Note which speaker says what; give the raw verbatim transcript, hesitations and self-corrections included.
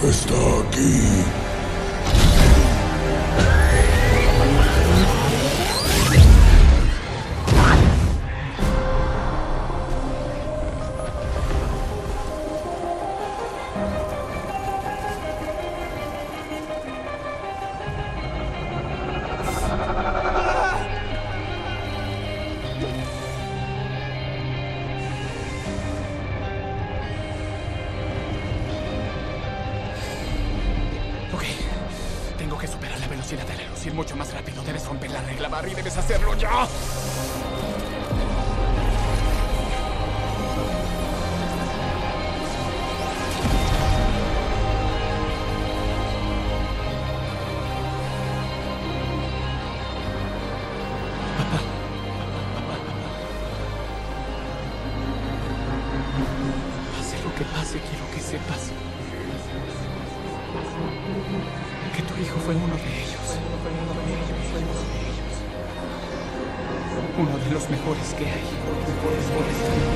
Speaker 1: Está aquí.
Speaker 2: Ok, tengo que superar la velocidad de la luz, ir mucho más rápido. Debes romper la regla, Barry, debes hacerlo ya. Pase lo que pase, quiero que sepas que tu hijo fue uno de ellos. Uno de los mejores que hay.